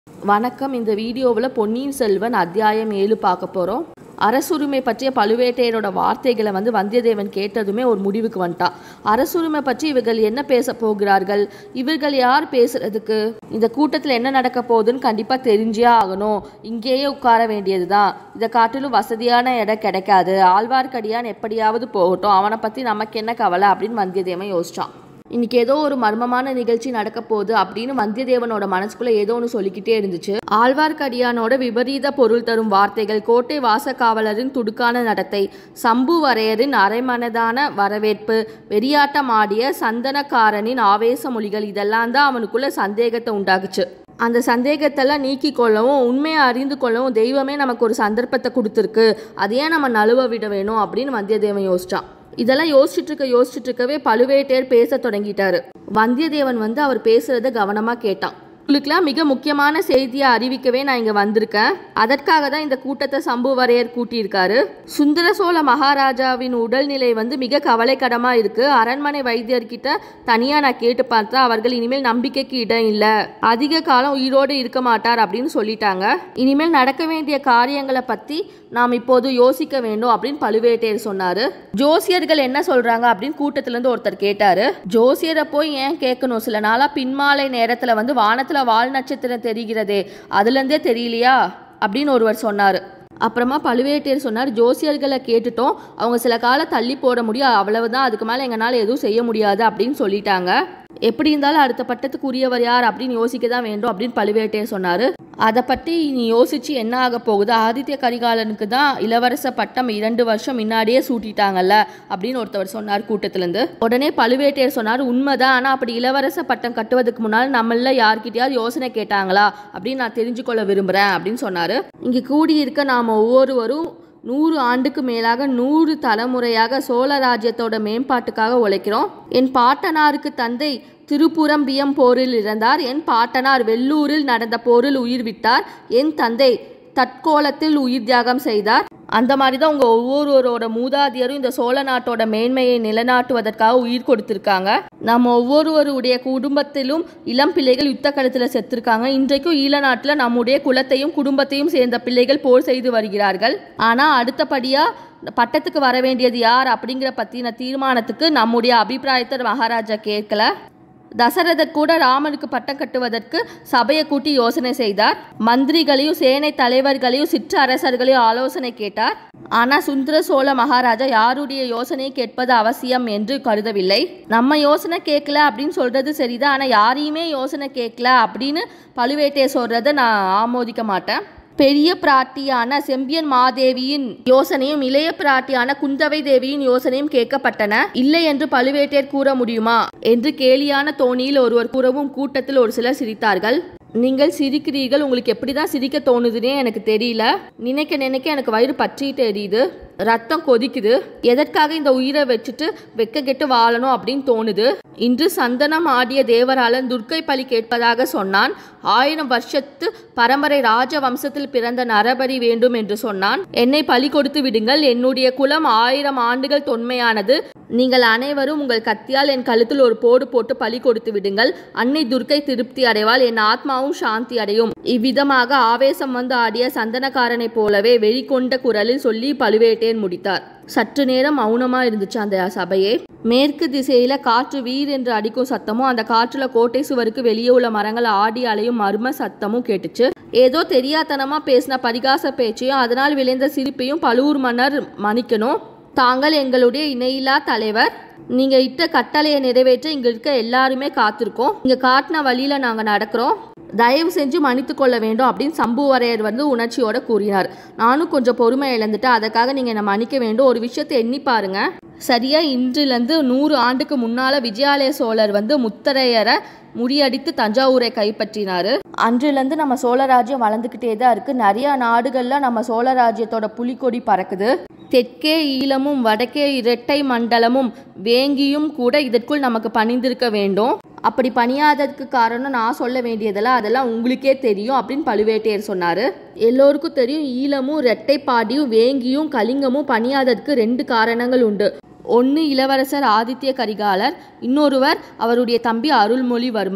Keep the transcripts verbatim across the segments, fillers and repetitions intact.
வணக்கம். இந்த வீடியோவில் பொன்னியின் செல்வன் அத்தியாயம் ஏழு பார்க்க போகிறோம். அரசுரிமை பற்றிய பழுவேட்டையரோட வார்த்தைகளை வந்து வந்தியத்தேவன் கேட்டதுமே ஒரு முடிவுக்கு வந்துட்டான். அரசுரிமை பற்றி இவர்கள் என்ன பேச போகிறார்கள், இவர்கள் யார் பேசுறதுக்கு, இந்த கூட்டத்தில் என்ன நடக்க போகுதுன்னு கண்டிப்பாக தெரிஞ்சே ஆகணும், இங்கேயே உட்கார வேண்டியது தான், இதை காட்டிலும் வசதியான இடம் கிடைக்காது, ஆழ்வார்க்கடியான் எப்படியாவது போகட்டும், அவனை பற்றி நமக்கு என்ன கவலை அப்படின்னு வந்தியத்தேவன் யோசிச்சான். இன்னைக்கு ஏதோ ஒரு மர்மமான நிகழ்ச்சி நடக்க போகுது அப்படின்னு வந்தியத்தேவனோட மனசுக்குள்ள ஏதோ ஒன்று சொல்லிக்கிட்டே இருந்துச்சு. ஆழ்வார்க்கடியானோட விபரீத பொருள் தரும் வார்த்தைகள், கோட்டை வாசக்காவலரின் துடுக்கான நடத்தை, சம்புவரையரின் அரைமனதான வரவேற்பு, வெறியாட்டம் ஆடிய சந்தனக்காரனின் ஆவேச மொழிகள், இதெல்லாம் தான் அவனுக்குள்ள சந்தேகத்தை உண்டாக்குச்சு. அந்த சந்தேகத்தெல்லாம் நீக்கி கொள்ளவும் உண்மையை அறிந்து கொள்ளவும் தெய்வமே நமக்கு ஒரு சந்தர்ப்பத்தை கொடுத்துருக்கு, அதையே நம்ம நழுவ விட வேணும் அப்படின்னு வந்தியத்தேவன் யோசிச்சான். இதெல்லாம் யோசிச்சுட்டு இருக்க யோசிச்சுட்டு இருக்கவே பழுவேட்டையர் பேச தொடங்கிட்டாரு. வந்தியத்தேவன் வந்து அவர் பேசுறத கவனமா கேட்டான். உங்களுக்குலாம் மிக முக்கியமான செய்தியை அறிவிக்கவே நான் இங்க வந்திருக்கேன். அதற்காக தான் இந்த கூட்டத்தை சம்புவரையர் கூட்டியிருக்காரு. சுந்தர சோழ மகாராஜாவின் உடல்நிலை வந்து மிக கவலைக்கிடமா இருக்கு. அரண்மனை வைத்தியர்கிட்ட தனியா நான் கேட்டு பார்த்தா அவர்கள் இனிமேல் நம்பிக்கைக்கு இடம் இல்லை, அதிக காலம் உயிரோடு இருக்க மாட்டார் அப்படின்னு சொல்லிட்டாங்க. இனிமேல் நடக்க வேண்டிய காரியங்களை பத்தி நாம் இப்போது யோசிக்க வேண்டும் அப்படின்னு பழுவேட்டையர் சொன்னாரு. ஜோசியர்கள் என்ன சொல்றாங்க அப்படின்னு கூட்டத்துல இருந்து ஒருத்தர் கேட்டாரு. ஜோசியரை போய் ஏன் கேட்கணும், சில நாளா பின்மாலை நேரத்துல வந்து வானத்துல வால் நட்சத்திரம் தெரிகிறதே, அதுல இருந்தே தெரியலையா அப்படின்னு ஒருவர் சொன்னாரு. அப்புறமா பழுவேட்டையர் சொன்னார், ஜோசியர்களை கேட்டுட்டோம், அவங்க சில காலம் தள்ளி போட முடியும், அவ்வளவுதான், அதுக்கு மேலே எங்களால் எதுவும் செய்ய முடியாது அப்படின்னு சொல்லிட்டாங்க. எப்படி இருந்தாலும் அடுத்த பட்டத்துக்கு உரியவர் யார் அப்படின்னு யோசிக்க தான் வேண்டும் அப்படின்னு பழுவேட்டையர் சொன்னார். அதை பற்றி நீ யோசிச்சு என்ன ஆக போகுது, ஆதித்ய கரிகாலனுக்கு தான் இளவரச பட்டம் இரண்டு வருஷம் முன்னாடியே சூட்டிட்டாங்கல்ல அப்படின்னு ஒருத்தவர் சொன்னார் கூட்டத்திலேருந்து. உடனே பழுவேட்டையர் சொன்னார், உண்மைதான், ஆனால் அப்படி இளவரச பட்டம் கட்டுவதுக்கு முன்னால் நம்மள யார்கிட்டயாவது யோசனை கேட்டாங்களா அப்படின்னு நான் தெரிஞ்சுக்கொள்ள விரும்புகிறேன் அப்படின்னு சொன்னார். இங்கே கூடியிருக்க நாம் ஒவ்வொருவரும் நூறு ஆண்டுக்கு மேலாக நூறு தலைமுறையாக சோழ ராஜ்யத்தோட மேம்பாட்டுக்காக உழைக்கிறோம். என் பாட்டனாருக்கு தந்தை திருப்புரம்பியம் போரில் இறந்தார், என் பாட்டனார் வெள்ளூரில் நடந்த போரில் உயிர் விட்டார், என் தந்தை தற்கோலத்தில் உயிர் தியாகம் செய்தார். அந்த மாதிரி தான் உங்கள் ஒவ்வொருவரோட மூதாதியரும் இந்த சோழ நாட்டோட மேன்மையை நிலைநாட்டுவதற்காக உயிர் கொடுத்துருக்காங்க. நம்ம ஒவ்வொருவருடைய குடும்பத்திலும் இளம் பிள்ளைகள் யுத்த களத்தில் செத்துருக்காங்க. இன்றைக்கும் ஈழ நாட்டில் நம்முடைய குலத்தையும் குடும்பத்தையும் சேர்ந்த பிள்ளைகள் போர் செய்து வருகிறார்கள். ஆனால் அடுத்தபடியாக பட்டத்துக்கு வர வேண்டியது யார் அப்படிங்கிற பற்றின தீர்மானத்துக்கு நம்முடைய அபிப்பிராயத்தை மகாராஜா கேட்கல. தசரதர் கூட ராமனுக்கு பட்டம் கட்டுவதற்கு சபையை கூட்டி யோசனை செய்தார். மந்திரிகளையும் சேனை தலைவர்களையும் சிற்றரசர்களையும் ஆலோசனை கேட்டார். ஆனால் சுந்தர சோழ மகாராஜா யாருடைய யோசனையை கேட்பது அவசியம் என்று கருதவில்லை. நம்ம யோசனை கேட்கல அப்படின்னு சொல்றது சரிதான், ஆனால் யாரையுமே யோசனை கேட்கல அப்படின்னு பழுவேட்டையர் சொல்றதை நான் ஆமோதிக்க மாட்டேன். பெரிய பிராட்டியான செம்பியன் மாதேவியின் யோசனையும் இளைய பிராட்டியான குந்தவை தேவியின் யோசனையும் கேட்கப்பட்டன. இல்லை என்று பழுவேட்டையர் கூற முடியுமா என்று கேலியான தோணியில் ஒருவர் கூறவும் கூட்டத்தில் ஒரு சிலர் சிரித்தார்கள். நீங்கள் சிரிக்கிறீர்கள், உங்களுக்கு எப்படி தான் சிரிக்க தோணுதுன்னே எனக்கு தெரியல. நினைக்க நினைக்க எனக்கு வயிறு பற்றிட்டு எரியுது, ரத்தம் கொதிக்குது. எதற்காக இந்த உயிரை வச்சுட்டு வெக்க கெட்டு வாழணும் அப்படின்னு தோணுது. இன்று சந்தனம் ஆடிய தேவராளன் துர்க்கை பலி கேட்பதாக சொன்னான். ஆயிரம் வருஷத்து பரம்பரை ராஜ வம்சத்தில் பிறந்த நரபலி வேண்டும் என்று சொன்னான். என்னை பலி கொடுத்து விடுங்கள், என்னுடைய குலம் ஆயிரம் ஆண்டுகள் தொன்மையானது. நீங்கள் அனைவரும் உங்கள் கத்தியால் என் கழுத்தில் ஒரு போடு போட்டு பலி கொடுத்து விடுங்கள். அன்னை துர்க்கை திருப்தி அடைவாள், என் ஆத்மாவும் சாந்தி அடையும். இவ்விதமாக ஆவேசம் வந்து ஆடிய சந்தனக்காரனை போலவே வெளிக்கொண்ட குரலில் சொல்லி பழுவேட்டையன் முடித்தார். சற்று நேரம் மௌனமா இருந்துச்சு அந்த சபையே. மேற்கு திசையில காற்று வீர் என்று அடிக்கும் சத்தமும், அந்த காற்றுல கோட்டை சுவருக்கு வெளியே உள்ள மரங்கள் ஆடி அலையும் மர்ம சத்தமும் கேட்டுச்சு. ஏதோ தெரியாதனமா பேசின பரிகாச பேச்சையும் அதனால் விளைந்த சிரிப்பையும் பழுவூர் மன்னர் மன்னிக்கணும். தாங்கள் எங்களுடைய இணையில்லா தலைவர், நீங்க இட்ட கட்டளையை நிறைவேற்ற இங்க இருக்க எல்லாருமே காத்திருக்கோம். இங்க காட்டின வழியில நாங்க நடக்கிறோம், தயவு செஞ்சு மன்னித்து கொள்ள வேண்டும் அப்படின்னு சம்புவரையர் வந்து உணர்ச்சியோட கூறினார். நானும் கொஞ்சம் பொறுமை இழந்துட்டேன், அதற்காக நீங்க என்ன மன்னிக்க வேண்டும். ஒரு விஷயத்தை எண்ணி பாருங்க, சரியா இன்றிலிருந்து நூறு ஆண்டுக்கு முன்னால விஜயாலய சோழர் வந்து முத்தரையரை முறியடித்து தஞ்சாவூரை கைப்பற்றினாரு. அன்றிலிருந்து நம்ம சோழராஜ்யம் வளர்ந்துக்கிட்டே தான் இருக்கு. நிறைய நாடுகள்ல நம்ம சோழராஜ்யத்தோட புலிக்கொடி பறக்குது. தெற்கே ஈழமும் வடக்கே இரட்டை மண்டலமும் வேங்கியும் கூட இதற்குள் நமக்கு பணிந்திருக்க வேண்டும். அப்படி பணியாததுக்கு காரணம் நான் சொல்ல வேண்டியதெல்லாம் அதெல்லாம் உங்களுக்கே தெரியும் அப்படின்னு பழுவேட்டையர் சொன்னார். எல்லோருக்கும் தெரியும், ஈழமும் இரட்டைப்பாடியும் வேங்கியும் கலிங்கமும் பணியாததுக்கு ரெண்டு காரணங்கள் உண்டு. ஒன்று இளவரசர் ஆதித்ய கரிகாலர், இன்னொருவர் அவருடைய தம்பி அருள்மொழிவர்மர்.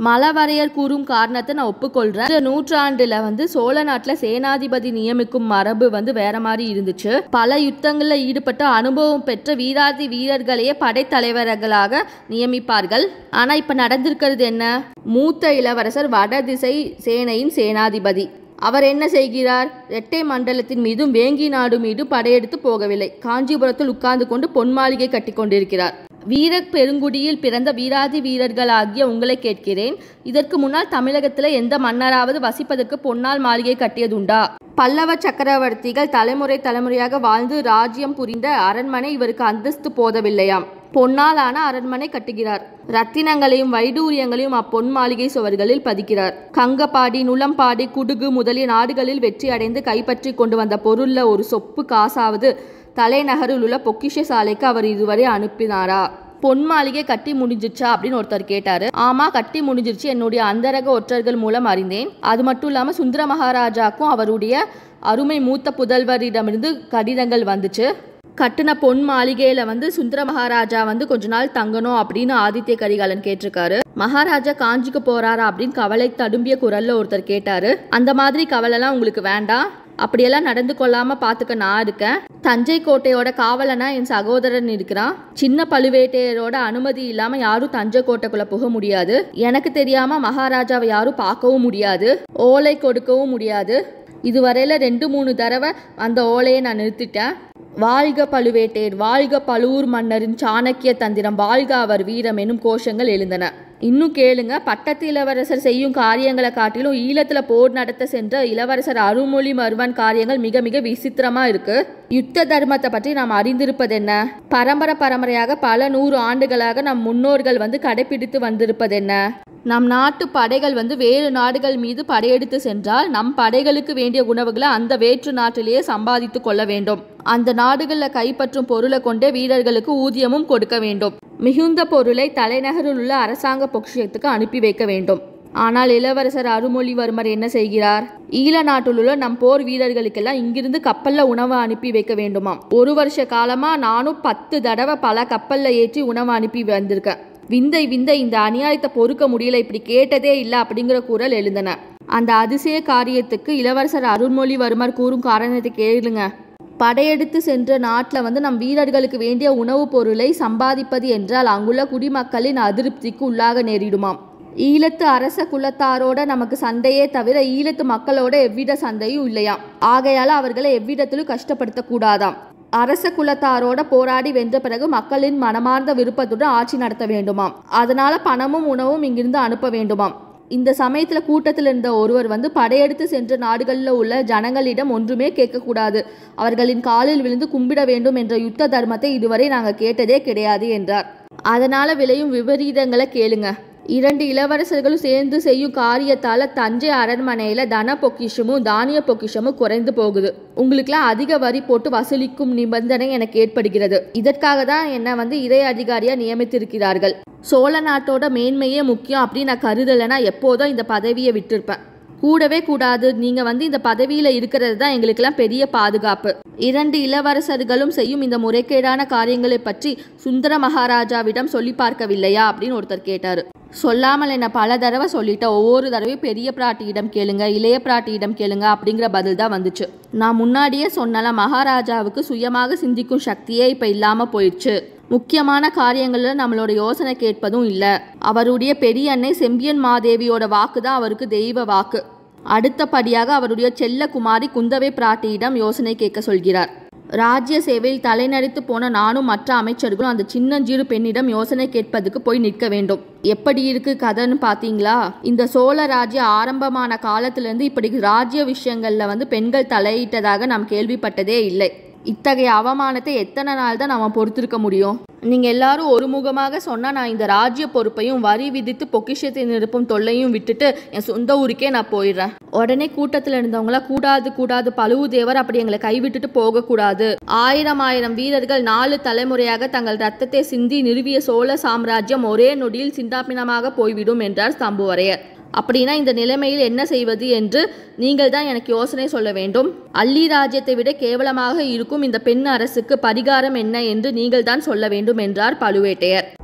மலவரையர் கூறும் காரணத்தை நான் ஒப்புக்கொள்றேன். நூற்றாண்டுல வந்து சோழ நாட்டுல சேனாதிபதி நியமிக்கும் மரபு வந்து வேற மாதிரி இருந்துச்சு. பல யுத்தங்கள்ல ஈடுபட்ட அனுபவம் பெற்ற வீராதி வீரர்களையே படைத்தலைவர்களாக நியமிப்பார்கள். ஆனா இப்ப நடந்திருக்கிறது என்ன? மூத்த இளவரசர் வடதிசை சேனையின் சேனாதிபதி. அவர் என்ன செய்கிறார்? இரட்டை மண்டலத்தின் மீதும் வேங்கி நாடு மீதும் படையெடுத்து போகவில்லை. காஞ்சிபுரத்தில் உட்கார்ந்து கொண்டு பொன் மாளிகை கட்டி கொண்டிருக்கிறார். வீர பெருங்குடியில் பிறந்த வீராதி வீரர்களாகிய உங்களை கேட்கிறேன், இதற்கு முன்னால் தமிழகத்தில் எந்த மன்னராவது வசிப்பதற்கு பொன்னால் மாளிகை கட்டியதுண்டா? பல்லவ சக்கரவர்த்திகள் தலைமுறை தலைமுறையாக வாழ்ந்து ராஜ்யம் புரிந்த அரண்மனை இவருக்கு அந்தஸ்து போதவில்லையாம். பொன்னாலான அரண்மனை கட்டுகிறார். ரத்தினங்களையும் வைடூரியங்களையும் அப்பொன் மாளிகை சுவர்களில் பதிக்கிறார். கங்கப்பாடி, நுளம்பாடி, குடுகு முதலிய நாடுகளில் வெற்றி அடைந்து கைப்பற்றி கொண்டு வந்த பொருள்ல ஒரு சொப்பு காசாவது தலைநகரில் உள்ள பொக்கிஷ சாலைக்கு அவர் இதுவரை அனுப்பினாரா? பொன் மாளிகை கட்டி முடிஞ்சிச்சா அப்படின்னு ஒருத்தர் கேட்டாரு. ஆமா, கட்டி முடிஞ்சிருச்சு. என்னுடைய அந்தரக ஒற்றர்கள் மூலம் அறிந்தேன். அது மட்டும் இல்லாம சுந்தர மகாராஜாக்கும் அவருடைய அருமை மூத்த புதல்வரிடமிருந்து கடிதங்கள் வந்துச்சு. கட்டின பொன் மாளிகையில வந்து சுந்தர மகாராஜா வந்து கொஞ்ச நாள் தங்கணும் அப்படின்னு ஆதித்ய கரிகாலன் கேட்டிருக்காரு. மகாராஜா காஞ்சிக்கு போறாரா அப்படின்னு கவலை தடும்பிய குரல்ல ஒருத்தர் கேட்டாரு. அந்த மாதிரி கவலைலாம் உங்களுக்கு வேண்டாம், அப்படியெல்லாம் நடந்து கொள்ளாம பாத்துக்க நான் இருக்கேன். தஞ்சை கோட்டையோட காவலனா என் சகோதரன் இருக்கிறான். சின்ன பழுவேட்டையரோட அனுமதி இல்லாம யாரும் தஞ்சை கோட்டைக்குள்ள புக முடியாது. எனக்கு தெரியாம மகாராஜாவை யாரும் பார்க்கவும் முடியாது, ஓலை கொடுக்கவும் முடியாது. இதுவரையில ரெண்டு மூணு தடவை அந்த ஓலையை நான் நிறுத்திட்டேன். வாழ்க பழுவேட்டையர், வாழ்க பழுவூர் மன்னரின் சாணக்கிய தந்திரம், வாழ்க அவர் வீரம் எனும் கோஷங்கள் எழுந்தன. இன்னும் கேளுங்க, பட்டத்து இளவரசர் செய்யும் காரியங்களை காட்டிலும் ஈழத்துல போர் நடத்த சென்ற இளவரசர் அருள்மொழிவர்மன் காரியங்கள் மிக மிக விசித்திரமா இருக்கு. யுத்த தர்மத்தை பற்றி நாம் அறிந்திருப்பது என்ன? பரம்பரை பரம்பரையாக பல நூறு ஆண்டுகளாக நம் முன்னோர்கள் வந்து கடைபிடித்து வந்திருப்பது என்ன? நம் நாட்டு படைகள் வந்து வேறு நாடுகள் மீது படையெடுத்து சென்றால் நம் படைகளுக்கு வேண்டிய உணவுகளை அந்த வேற்று நாட்டிலேயே சம்பாதித்து கொள்ள வேண்டும். அந்த நாடுகளில் கைப்பற்றும் பொருளை கொண்டே வீரர்களுக்கு ஊதியமும் கொடுக்க வேண்டும். மிகுந்த பொருளை தலைநகரில் உள்ள அரசாங்க பொக்கிஷத்துக்கு அனுப்பி வைக்க வேண்டும். ஆனால் இளவரசர் அருள்மொழிவர்மர் என்ன செய்கிறார்? ஈழ நாட்டில் உள்ள நம் போர் வீரர்களுக்கெல்லாம் இங்கிருந்து கப்பல்ல உணவு அனுப்பி வைக்க வேண்டுமாம். ஒரு வருஷ காலமா நானும் பத்து தடவை பல கப்பல்ல ஏற்றி உணவு அனுப்பி வந்திருக்கேன். விந்தை விந்தை, இந்த அநியாயத்தை பொறுக்க முடியல, இப்படி கேட்டதே இல்லை அப்படிங்கிற குரல் எழுந்தன. அந்த அதிசய காரியத்துக்கு இளவரசர் அருள்மொழிவர்மர் கூறும் காரணத்தை கேளுங்க. படையெடுத்து சென்ற நாட்டில் வந்து நம் வீரர்களுக்கு வேண்டிய உணவுப் பொருளை சம்பாதிப்பது என்றால் அங்குள்ள குடிமக்களின் அதிருப்திக்கு உள்ளாக நேரிடுமாம். ஈழத்து அரச குலத்தாரோட நமக்கு சண்டையே தவிர ஈழத்து மக்களோட எவ்வித சண்டையும் இல்லையாம். ஆகையால அவர்களை எவ்விடத்திலும் கஷ்டப்படுத்த கூடாதாம். அரச குலத்தாரோட போராடி வென்ற பிறகு மக்களின் மனமார்ந்த விருப்பத்துடன் ஆட்சி நடத்த வேண்டுமாம். அதனால பணமும் உணவும் இங்கிருந்து அனுப்ப வேண்டுமாம். இந்த சமயத்துல கூட்டத்தில் இருந்த ஒருவர் வந்து படையெடுத்து சென்ற நாடுகளில் உள்ள ஜனங்களிடம் ஒன்றுமே கேட்கக்கூடாது, அவர்களின் காலில் விழுந்து கும்பிட வேண்டும் என்ற யுத்த தர்மத்தை இதுவரை நாங்கள் கேட்டதே கிடையாது என்றார். அதனால விளையும் விபரீதங்களை கேளுங்க. இரண்டு இளவரசர்களும் சேர்ந்து செய்யும் காரியத்தால தஞ்சை அரண்மனையில தன பொக்கிஷமும் தானிய பொக்கிஷமும் குறைந்து போகுது. உங்களுக்குலாம் அதிக வரி போட்டு வசூலிக்கும் நிபந்தனை எனக்கு ஏற்படுகிறது. இதற்காக தான் என்ன வந்து இறை அதிகாரியா நியமித்திருக்கிறார்கள். சோழ நாட்டோட மேன்மையே முக்கியம் அப்படின்னு நான் கருதலைன்னா எப்போதும் இந்த பதவியை விட்டுருப்பேன். கூடவே கூடாது, நீங்க வந்து இந்த பதவியில இருக்கிறது தான் எங்களுக்கெல்லாம் பெரிய பாதுகாப்பு. இரண்டு இளவரசர்களும் செய்யும் இந்த முறைகேடான காரியங்களை பற்றி சுந்தர மகாராஜாவிடம் சொல்லி பார்க்கவில்லையா அப்படின்னு ஒருத்தர் கேட்டாரு. சொல்லாமல் என்ன பல தடவை சொல்லிட்ட, ஒவ்வொரு தடவையும் பெரிய பிராட்டியிடம் கேளுங்க, இளைய பிராட்டியிடம் கேளுங்க அப்படிங்கிற பதில் தான் வந்துச்சு. நான் முன்னாடியே சொன்னல, மகாராஜாவுக்கு சுயமாக சிந்திக்கும் சக்தியே இப்ப இல்லாம போயிடுச்சு. முக்கியமான காரியங்கள்ல நம்மளோட யோசனை கேட்பதும் இல்லை. அவருடைய பெரிய அன்னை செம்பியன் மாதேவியோட வாக்கு தான் அவருக்கு தெய்வ வாக்கு. அடுத்தபடியாக அவருடைய செல்ல குமாரி குந்தவை பிராட்டியிடம் யோசனை கேட்க சொல்கிறார். ராஜ்ய சேவையில் தலைநடித்து போன நானும் மற்ற அமைச்சர்களும் அந்த சின்னஞ்சிறு பெண்ணிடம் யோசனை கேட்பதுக்கு போய் நிற்க வேண்டும். எப்படி இருக்கு கதைன்னு பாத்தீங்களா? இந்த சோழ ராஜ்ய ஆரம்பமான காலத்திலிருந்து இப்படி ராஜ்ய விஷயங்கள்ல வந்து பெண்கள் தலையிட்டதாக நாம் கேள்விப்பட்டதே இல்லை. இத்தகைய அவமானத்தை எத்தனை நாள் தான் நம்ம பொறுத்திருக்க முடியும்? நீங்க எல்லாரும் ஒருமுகமாக சொன்னா நான் இந்த ராஜ்ய பொறுப்பையும் வரி விதித்து பொக்கிஷத்தை நிரப்பும் தொல்லையும் விட்டுட்டு என் சொந்த ஊருக்கே நான் போயிடுறேன். உடனே கூட்டத்தில் இருந்தவங்களா கூடாது கூடாது, பழுவூதேவர் அப்படி எங்களை கைவிட்டுட்டு போக கூடாது. ஆயிரம் ஆயிரம் வீரர்கள் நாலு தலைமுறையாக தங்கள் ரத்தத்தை சிந்தி நிறுவிய சோழ சாம்ராஜ்யம் ஒரே நொடியில் சிண்டாபினமாக போய்விடும் என்றார் சம்புவரையர். அப்படின்னா இந்த நிலைமையில் என்ன செய்வது என்று நீங்கள் தான் எனக்கு யோசனை சொல்ல வேண்டும். அள்ளி ராஜ்யத்தை விட கேவலமாக இருக்கும் இந்த பெண் அரசுக்கு பரிகாரம் என்ன என்று நீங்கள் தான் சொல்ல வேண்டும் என்றார் பழுவேட்டையர்.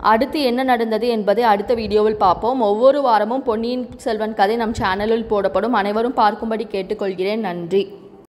அடுத்து என்ன நடந்தது என்பதை அடுத்த வீடியோவில் பார்ப்போம். ஒவ்வொரு வாரமும் பொன்னியின் செல்வன் கதை நம் சேனலில் போடப்படும். அனைவரும் பார்க்கும்படி கேட்டுக்கொள்கிறேன். நன்றி.